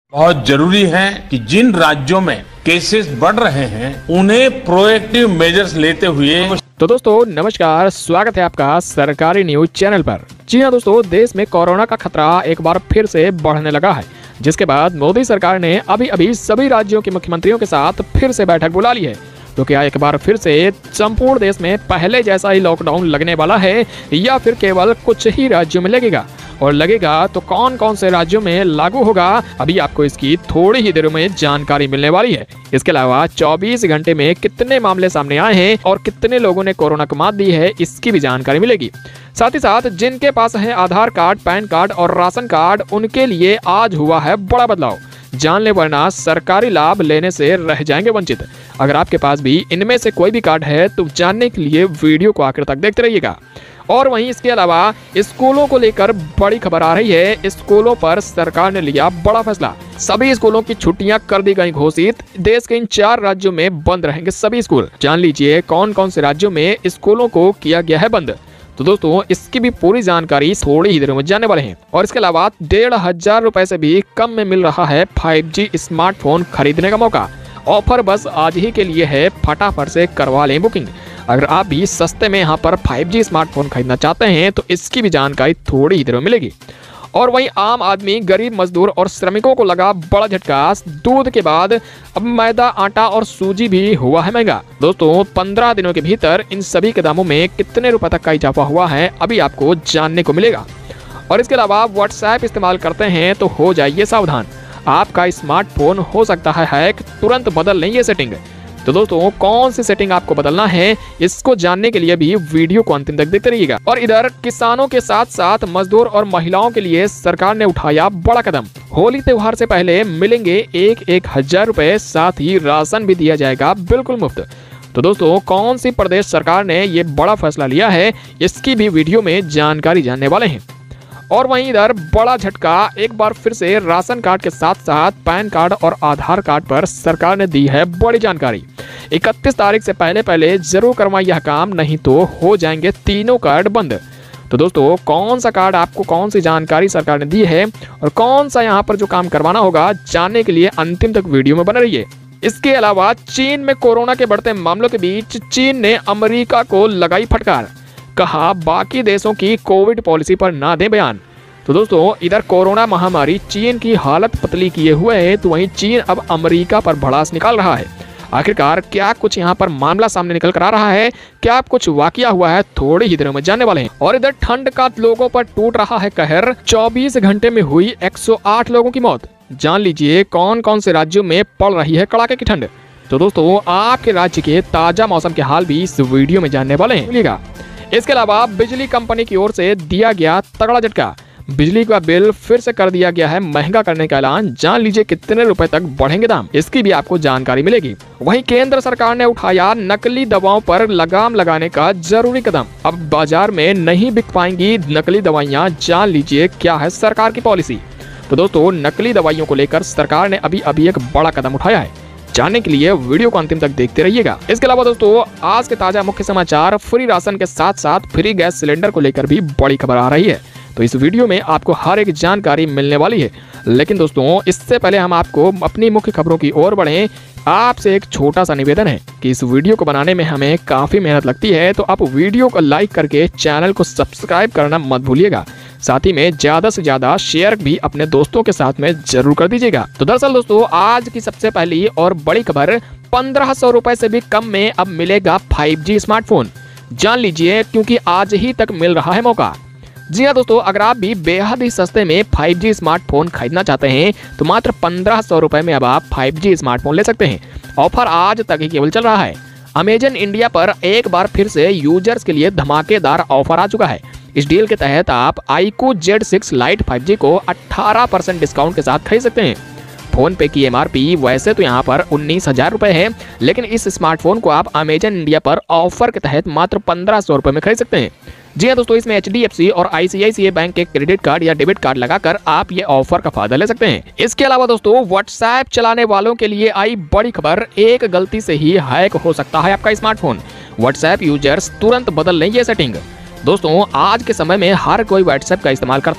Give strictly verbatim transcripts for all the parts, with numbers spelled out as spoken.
बहुत जरूरी है कि जिन राज्यों में केसेस बढ़ रहे हैं उन्हें प्रोएक्टिव मेजर्स लेते हुए। तो दोस्तों नमस्कार, स्वागत है आपका सरकारी न्यूज चैनल पर। जी हां दोस्तों, देश में कोरोना का खतरा एक बार फिर से बढ़ने लगा है, जिसके बाद मोदी सरकार ने अभी अभी सभी राज्यों के मुख्यमंत्रियों के साथ फिर से बैठक बुला ली है। तो क्या एक बार फिर से संपूर्ण देश में पहले जैसा ही लॉकडाउन लगने वाला है या फिर केवल कुछ ही राज्यों में लगेगा, और लगेगा तो कौन कौन से राज्यों में लागू होगा, अभी आपको इसकी थोड़ी ही देर में जानकारी मिलने वाली है। इसके अलावा चौबीस घंटे में कितने मामले सामने आए हैं और कितने लोगों ने कोरोना को मात दी है, इसकी भी जानकारी मिलेगी। साथ ही साथ जिनके पास है आधार कार्ड, पैन कार्ड और राशन कार्ड, उनके लिए आज हुआ है बड़ा बदलाव। जान ले वरना सरकारी लाभ लेने से रह जाएंगे वंचित। अगर आपके पास भी इनमें से कोई भी कार्ड है तो जानने के लिए वीडियो को आखिर तक देखते रहिएगा। और वहीं इसके अलावा स्कूलों को लेकर बड़ी खबर आ रही है। स्कूलों पर सरकार ने लिया बड़ा फैसला। सभी स्कूलों की छुट्टियां कर दी गई घोषित। देश के इन चार राज्यों में बंद रहेंगे सभी स्कूल। जान लीजिए कौन कौन से राज्यों में स्कूलों को किया गया है बंद। तो दोस्तों इसकी भी पूरी जानकारी थोड़ी ही देर में जानने वाले हैं। और इसके अलावा डेढ़ हजार रुपए से भी कम में मिल रहा है फाइव जी स्मार्टफोन खरीदने का मौका। ऑफर बस आज ही के लिए है, फटाफट से करवा लें बुकिंग। अगर आप भी सस्ते में यहाँ पर फाइव जी स्मार्टफोन खरीदना चाहते हैं तो इसकी भी जानकारी थोड़ी ही देर में मिलेगी। और वहीं आम आदमी, गरीब मजदूर और श्रमिकों को लगा बड़ा झटका। दूध के बाद अब मैदा, आटा और सूजी भी हुआ है महंगा। दोस्तों पंद्रह दिनों के भीतर इन सभी के दामों में कितने रुपए तक का इजाफा हुआ है, अभी आपको जानने को मिलेगा। और इसके अलावा व्हाट्सएप इस्तेमाल करते हैं तो हो जाइए सावधान, आपका स्मार्टफोन हो सकता है हैक, तुरंत बदल लें ये सेटिंग। तो दोस्तों कौन सी सेटिंग आपको बदलना है, इसको जानने के लिए भी वीडियो को अंतिम तक देखते रहिएगा। और इधर किसानों के साथ साथ मजदूर और महिलाओं के लिए सरकार ने उठाया बड़ा कदम। होली त्योहार से पहले मिलेंगे एक एक हजार रुपए, साथ ही राशन भी दिया जाएगा बिल्कुल मुफ्त। तो दोस्तों कौन सी प्रदेश सरकार ने ये बड़ा फैसला लिया है, इसकी भी वीडियो में जानकारी जानने वाले हैं। और वहीं इधर बड़ा झटका, एक बार फिर से राशन कार्ड के साथ साथ पैन कार्ड और आधार कार्ड पर सरकार ने दी है बड़ी जानकारी। इकतीस तारीख से पहले पहले जरूर करवाइए यह काम, नहीं तो हो जाएंगे तीनों कार्ड बंद। तो दोस्तों कौन सा कार्ड आपको, कौन सी जानकारी सरकार ने दी है और कौन सा यहाँ पर जो काम करवाना होगा, जानने के लिए अंतिम तक वीडियो में बने रहिए। इसके अलावा चीन में कोरोना के बढ़ते मामलों के बीच चीन ने अमेरिका को लगाई फटकार, कहा बाकी देशों की कोविड पॉलिसी पर ना दें बयान। तो दोस्तों इधर कोरोना महामारी चीन की हालत पतली किए हुए है, तो वहीं चीन अब अमेरिका पर भड़ास निकाल रहा है। आखिरकार क्या कुछ यहाँ पर मामला सामने निकल कर आ रहा है, क्या कुछ वाकया हुआ है, थोड़ी ही देर में जानने वाले हैं। और इधर ठंड का लोगों पर टूट रहा है कहर। चौबीस घंटे में हुई एक सौ आठ लोगों की मौत। जान लीजिए कौन कौन से राज्यों में पड़ रही है कड़ाके की ठंड। तो दोस्तों आपके राज्य के ताजा मौसम के हाल भी इस वीडियो में जानने वाले हैं। इसके अलावा बिजली कंपनी की ओर से दिया गया तगड़ा झटका। बिजली का बिल फिर से कर दिया गया है महंगा करने का ऐलान। जान लीजिए कितने रुपए तक बढ़ेंगे दाम, इसकी भी आपको जानकारी मिलेगी। वहीं केंद्र सरकार ने उठाया नकली दवाओं पर लगाम लगाने का जरूरी कदम। अब बाजार में नहीं बिक पाएंगी नकली दवाइयां। जान लीजिए क्या है सरकार की पॉलिसी। तो दोस्तों नकली दवाइयों को लेकर सरकार ने अभी अभी एक बड़ा कदम उठाया है। जानने के लिए वीडियो को अंतिम तक देखते रहिएगा। इसके अलावा दोस्तों आज के ताजा मुख्य समाचार, फ्री राशन के साथ साथ फ्री गैस सिलेंडर को लेकर भी बड़ी खबर आ रही है। तो इस वीडियो में आपको हर एक जानकारी मिलने वाली है। लेकिन दोस्तों इससे पहले हम आपको अपनी मुख्य खबरों की ओर बढ़ें, आपसे एक छोटा सा निवेदन है कि इस वीडियो को बनाने में हमें काफी मेहनत लगती है, तो आप वीडियो को लाइक करके चैनल को सब्सक्राइब करना मत भूलिएगा। साथ ही में ज्यादा से ज्यादा शेयर भी अपने दोस्तों के साथ में जरूर कर दीजिएगा। तो दरअसल दोस्तों आज की सबसे पहली और बड़ी खबर, पंद्रह सौ रुपए से भी कम में अब मिलेगा फाइव जी स्मार्टफोन। जान लीजिए क्योंकि आज ही तक मिल रहा है मौका। जी हाँ दोस्तों, अगर आप भी बेहद ही सस्ते में फाइव जी स्मार्टफोन खरीदना चाहते हैं तो मात्र पंद्रह सौ रुपए में अब आप फाइव जी स्मार्टफोन ले सकते हैं। ऑफर आज तक ही केवल चल रहा है। अमेजन इंडिया पर एक बार फिर से यूजर्स के लिए धमाकेदार ऑफर आ चुका है। इस डील के तहत आप iQOO Z six Lite five G को अठारह परसेंट डिस्काउंट के साथ खरीद सकते हैं। फोन पे की एमआरपी वैसे तो यहाँ पर उन्नीस हजार रुपए है, लेकिन इस स्मार्टफोन को आप अमेजन इंडिया पर ऑफर के तहत मात्र पंद्रह सौ रुपए में खरीद सकते हैं। जी हाँ दोस्तों, इसमें एच डी एफ सी और I C I C I bank के क्रेडिट कार्ड या डेबिट कार्ड लगाकर आप ये ऑफर का फायदा ले सकते हैं। इसके अलावा दोस्तों व्हाट्सएप चलाने वालों के लिए आई बड़ी खबर, एक गलती से ही हैक हो सकता है आपका स्मार्टफोन। व्हाट्सएप यूजर्स तुरंत बदल लें ये सेटिंग। दोस्तों आज के समय में हर कोई व्हाट्सएप का इस्तेमाल करता है।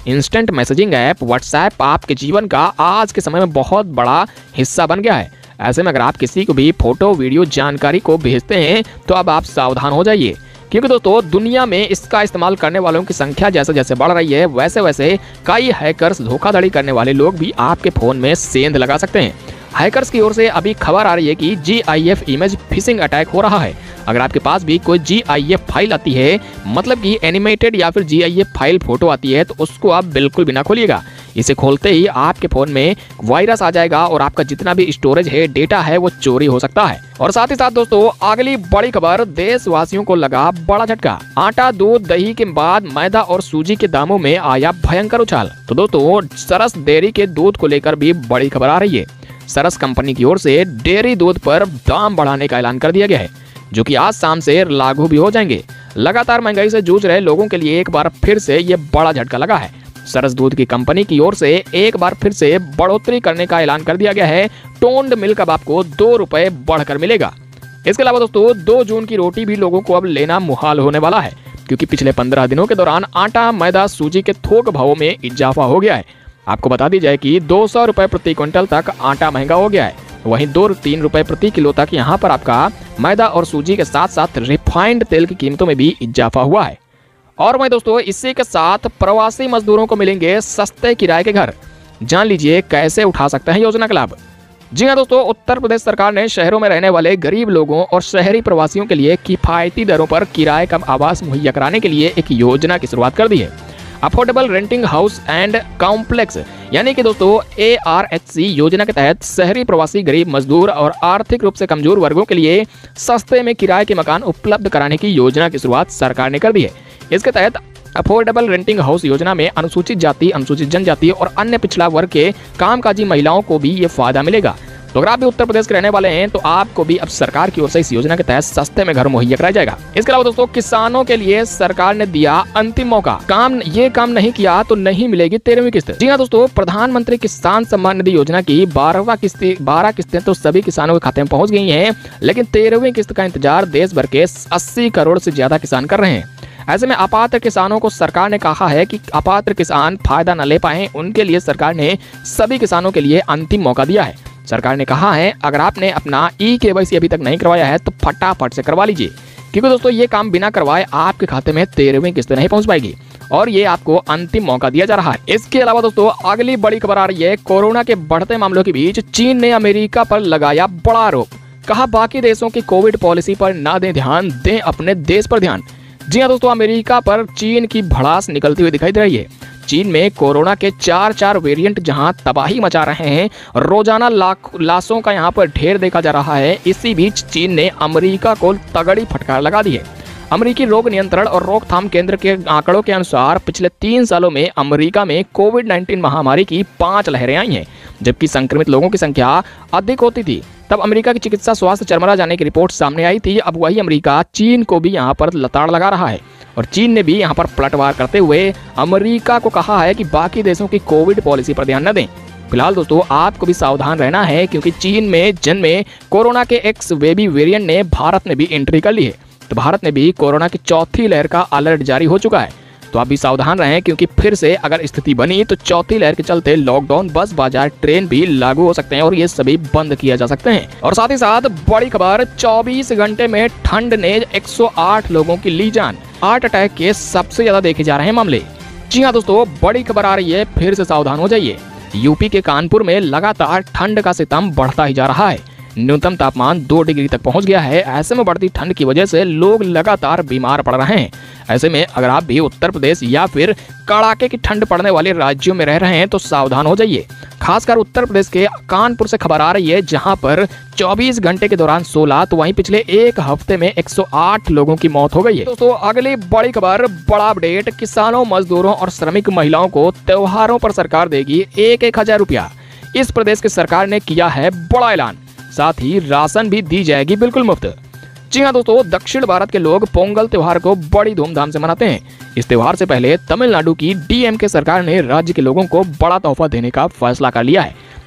इंस्टेंट मैसेजिंग ऐप व्हाट्सएप आपके जीवन का आज के समय में बहुत बड़ा हिस्सा बन गया है। ऐसे में अगर आप किसी को भी फोटो वीडियो जानकारी को भेजते हैं तो अब आप सावधान हो जाइए, क्योंकि दोस्तों दुनिया में इसका इस्तेमाल करने वालों की संख्या जैसे जैसे बढ़ रही है वैसे वैसे कई हैकर्स धोखाधड़ी करने वाले लोग भी आपके फोन में सेंध लगा सकते हैं। हैकर्स की ओर से अभी खबर आ रही है कि G I F image phishing attack हो रहा है। अगर आपके पास भी कोई जी आई एफ फाइल आती है, मतलब कि एनिमेटेड या फिर G I F file photo आती है, तो उसको आप बिल्कुल भी ना खोलिएगा। इसे खोलते ही आपके फोन में वायरस आ जाएगा और आपका जितना भी स्टोरेज है, डेटा है, वो चोरी हो सकता है। और साथ ही साथ दोस्तों अगली बड़ी खबर, देशवासियों को लगा बड़ा झटका। आटा, दूध, दही के बाद मैदा और सूजी के दामों में आया भयंकर उछाल। तो दोस्तों सरस डेयरी के दूध को लेकर भी बड़ी खबर आ रही है। सरस कंपनी की ओर से डेयरी दूध पर दाम बढ़ाने का ऐलान कर दिया गया है, जो कि आज शाम से लागू भी हो जाएंगे। लगातार महंगाई से जूझ रहे लोगों के लिए एक बार फिर से ये बड़ा झटका लगा है। सरस दूध की कंपनी की ओर से एक बार फिर से बढ़ोतरी करने का ऐलान कर दिया गया है। टोन्ड मिल्क अब आपको दो रुपए बढ़कर मिलेगा। इसके अलावा दोस्तों दो जून की रोटी भी लोगों को अब लेना मुहाल होने वाला है, क्योंकि पिछले पंद्रह दिनों के दौरान आटा, मैदा, सूजी के थोक भावों में इजाफा हो गया है। आपको बता दी जाए कि दो सौ रुपए प्रति क्विंटल तक आटा महंगा हो गया है, वहीं दो तीन रुपए प्रति किलो तक यहाँ पर आपका मैदा और सूजी के साथ साथ रिफाइंड तेल की कीमतों में भी इजाफा हुआ है। और वहीं दोस्तों इसी के साथ प्रवासी मजदूरों को मिलेंगे सस्ते किराए के घर। जान लीजिए कैसे उठा सकते हैं योजना का लाभ। जी हाँ दोस्तों, उत्तर प्रदेश सरकार ने शहरों में रहने वाले गरीब लोगों और शहरी प्रवासियों के लिए किफायती दरों पर किराए का आवास मुहैया कराने के लिए एक योजना की शुरुआत कर दी है। Affordable renting house and complex यानी कि दोस्तों ए आर एच सी योजना के तहत शहरी प्रवासी गरीब मजदूर और आर्थिक रूप से कमजोर वर्गों के लिए सस्ते में किराए के मकान उपलब्ध कराने की योजना की शुरुआत सरकार ने कर दी है। इसके तहत अफोर्डेबल रेंटिंग हाउस योजना में अनुसूचित जाति, अनुसूचित जनजाति और अन्य पिछड़ा वर्ग के कामकाजी महिलाओं को भी ये फायदा मिलेगा। तो अगर आप भी उत्तर प्रदेश के रहने वाले हैं तो आपको भी अब सरकार की ओर से इस योजना के तहत सस्ते में घर मुहैया कराया जाएगा। इसके अलावा दोस्तों किसानों के लिए सरकार ने दिया अंतिम मौका। काम ये काम नहीं किया तो नहीं मिलेगी तेरहवीं किस्त। जी हाँ दोस्तों, प्रधानमंत्री किसान सम्मान निधि योजना की बारहवां किस्त बारह किस्तें तो सभी किसानों के खाते में पहुंच गई हैं, लेकिन तेरहवीं किस्त का इंतजार देश भर के अस्सी करोड़ से ज्यादा किसान कर रहे हैं। ऐसे में अपात्र किसानों को सरकार ने कहा है कि अपात्र किसान फायदा न ले पाए, उनके लिए सरकार ने सभी किसानों के लिए अंतिम मौका दिया है। सरकार ने कहा है अगर आपने अपना ई के वाई सी अभी तक नहीं करवाया है तो फटाफट से करवा लीजिए, क्योंकि दोस्तों ये काम बिना करवाए आपके खाते में तेरहवीं किस्त नहीं पहुंच पाएगी और ये आपको अंतिम मौका दिया जा रहा है। इसके अलावा दोस्तों अगली बड़ी खबर आ रही है। कोरोना के बढ़ते मामलों के बीच चीन ने अमेरिका पर लगाया बड़ा आरोप। कहा बाकी देशों की कोविड पॉलिसी पर ना दें ध्यान, दें अपने देश पर ध्यान। जी हाँ दोस्तों, अमेरिका पर चीन की भड़ास निकलती हुई दिखाई दे रही है। चीन में कोरोना के चार चार वेरिएंट जहां तबाही मचा रहे हैं, रोजाना लाख लाशों का यहां पर ढेर देखा जा रहा है। इसी बीच चीन ने अमेरिका को तगड़ी फटकार लगा दी है। अमेरिकी रोग नियंत्रण और रोकथाम केंद्र के आंकड़ों के अनुसार पिछले तीन सालों में अमेरिका में कोविड नाइन्टीन महामारी की पांच लहरें आई हैं, जबकि संक्रमित लोगों की संख्या अधिक होती थी। तब अमेरिका की चिकित्सा स्वास्थ्य चरमरा जाने की रिपोर्ट सामने आई थी। अब वही अमेरिका चीन को भी यहाँ पर लताड़ लगा रहा है और चीन ने भी यहाँ पर पलटवार करते हुए अमेरिका को कहा है कि बाकी देशों की कोविड पॉलिसी पर ध्यान न दें। फिलहाल दोस्तों आपको भी सावधान रहना है, क्योंकि चीन में जन्मे कोरोना के एक्स वेबी वेरिएंट ने भारत में भी एंट्री कर ली है। तो भारत में भी कोरोना की चौथी लहर का अलर्ट जारी हो चुका है। तो आप भी सावधान रहें, क्योंकि फिर से अगर स्थिति बनी तो चौथी लहर के चलते लॉकडाउन, बस, बाजार, ट्रेन भी लागू हो सकते हैं और ये सभी बंद किया जा सकते हैं। और साथ ही साथ बड़ी खबर, चौबीस घंटे में ठंड ने एक सौ आठ लोगों की ली जान। हार्ट अटैक के सबसे ज्यादा देखे जा रहे हैं मामले। जी हाँ दोस्तों, बड़ी खबर आ रही है, फिर से सावधान हो जाइए। यूपी के कानपुर में लगातार ठंड का सितम बढ़ता ही जा रहा है। न्यूनतम तापमान दो डिग्री तक पहुंच गया है। ऐसे में बढ़ती ठंड की वजह से लोग लगातार बीमार पड़ रहे हैं। ऐसे में अगर आप भी उत्तर प्रदेश या फिर कड़ाके की ठंड पड़ने वाले राज्यों में रह रहे हैं तो सावधान हो जाइए। खासकर उत्तर प्रदेश के कानपुर से खबर आ रही है, जहां पर चौबीस घंटे के दौरान सोलह, तो वहीं पिछले एक हफ्ते में एक सौ आठ लोगों की मौत हो गई है। दोस्तों अगली बड़ी खबर, बड़ा अपडेट, किसानों, मजदूरों और श्रमिक महिलाओं को त्योहारों पर सरकार देगी एक एक हजार रुपया। इस प्रदेश की सरकार ने किया है बड़ा ऐलान, साथ ही राशन भी दी जाएगी बिल्कुल मुफ्त। जी हाँ दोस्तों, दक्षिण भारत के लोग पोंगल त्योहार को बड़ी धूमधाम से मनाते हैं। इस त्योहार से पहले तमिलनाडु की डी एम के सरकार ने राज्य के लोगों को बड़ा तोहफा देने का फैसला कर लिया है।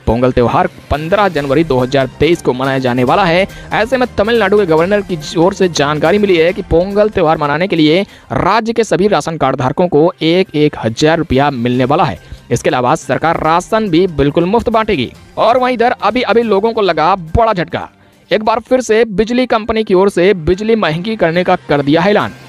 पोंगल त्योहार पंद्रह जनवरी दो हज़ार तेईस को मनाया जाने वाला है। ऐसे में तमिलनाडु के गवर्नर की ओर से जानकारी मिली है कि पोंगल त्योहार मनाने के लिए राज्य के सभी राशन कार्ड धारकों को एक एक हजार रुपया मिलने वाला है। इसके अलावा सरकार राशन भी बिल्कुल मुफ्त बांटेगी। और वहीं इधर अभी अभी लोगों को लगा बड़ा झटका। एक बार फिर से बिजली कंपनी की ओर से बिजली महंगी करने का कर दिया है ऐलान।